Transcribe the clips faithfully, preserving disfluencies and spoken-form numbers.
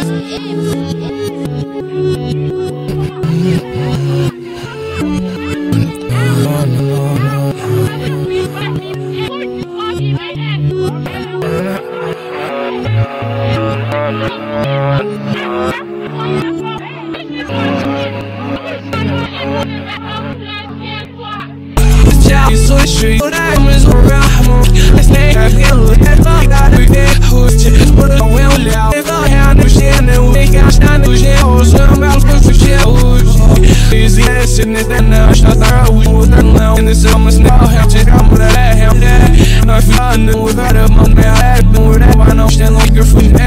Street, I'm is around. Let's make a feel that I got to be hooked. But I will out. If I understand that we got stand to jail, so I'm out for jail. Easy as in it, and now shut our wood and now in the summer snow. Have to come with that hell there. And I feel I knew that a month I had been with that one. I'm standing like your food.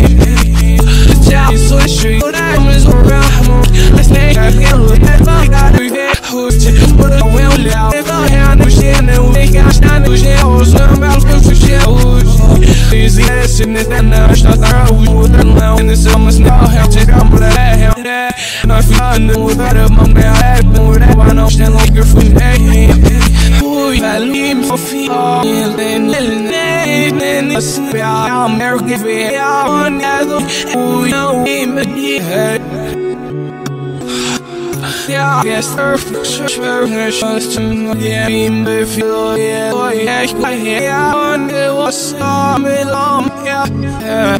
So street, I'm is around. Let's make a feel that I got to be hooked. But I will out. If I understand that we got stand to jail, so I'm out for jail. Easy as in it, and now shut our wood and now in the summer snow. Have to come with that hell there. And I feel I knew that a month I had been with that one. I'm standing like your food. Oh, I leave for feet. I'm American. Oh, no, yeah, I guess surf, surf, surf, yeah, me feel, yeah, oh, yeah, yeah, on the was on me long, yeah, yeah.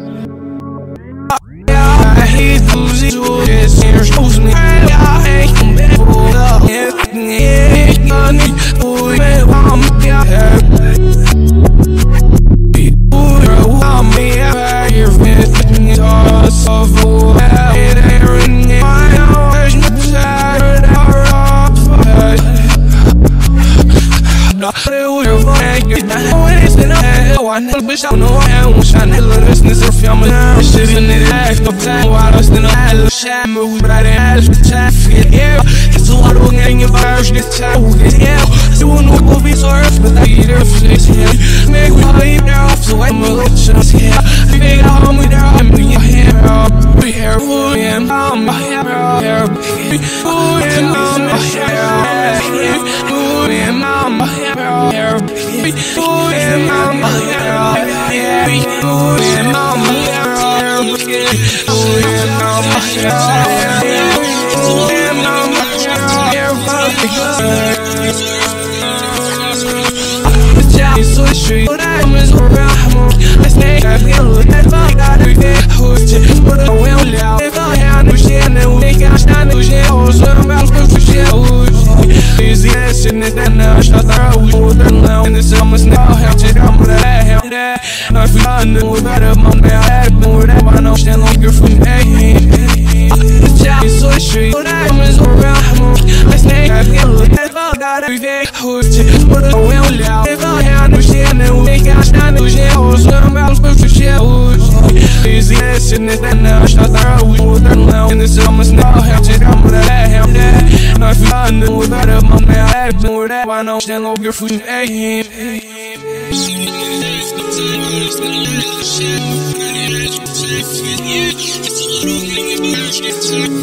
Yeah, I hate losing to this, here shows me, I hate them, yeah, yeah, yeah, oh, yeah, I'm, yeah, yeah. Oh, I'm, yeah, you're fitting it all, so full, yeah, and yeah, bitch, I know I am trying to let us miss her family. Shit in the life, no time while I was in the island. Shit, move right in, I just traffic, yeah. It's a lot of getting your bars, get child, get hell. You won't know who be so earth, but I eat her fish, yeah. Make me all eat there off, so I'm a little chance, yeah. Big out, me there, I'm in your hair, be here, who am I, my hair, who am I, my hair, who am I, my hair, who am I, my hair. Yeah, oh, yeah, mama, yeah, oh, yeah, mama, yeah, oh, yeah, mama, yeah, so street, I'm is around. Let's make a feel that I got to be hooked. But I will out. If I understand that we got stand to jail, so I'm out for jail. Easy as in it, and now shut our wood and now in the summer snow. Have to come with that hell there. And I feel I knew that a month I had been with that one. I'm standing like your food. So street, I'm is around. Let's make a feel that I got to be hooked. But I will out. If I understand that we got stand to jail, so I'm out for jail. Easy as in it, and now shut our wood and now in the summer snow. Have to come with that hell there. And I feel I knew that a month I had been with that one. I'm standing like your food. Hey,